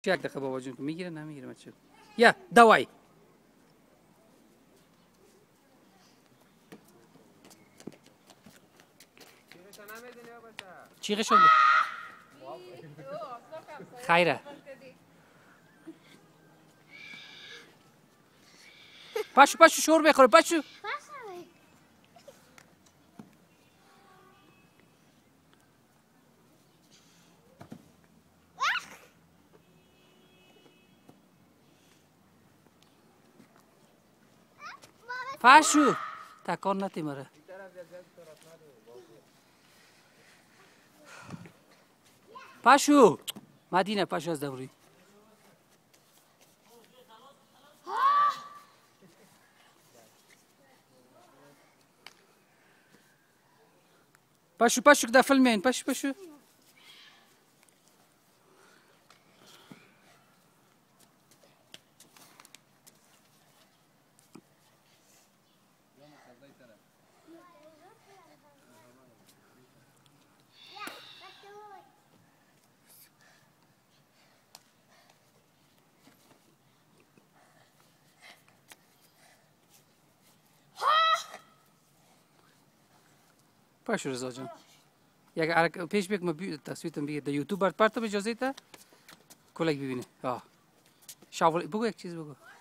یک دقیقه بابا جون میگیره نمیگیره بچه یا دوای چیغه شد خیره پاشو شور بخوره پاشو پاشو تکان نتی مره پاشو مدینه پاشو از دوری پاشو که دفل مین پاشو پاشو رضا جان یک پیش بک ما تصویرتم بگیر در یوتیوب برات پرتم اجازه تا کلک ببینه شاول بگو یک چیز بگو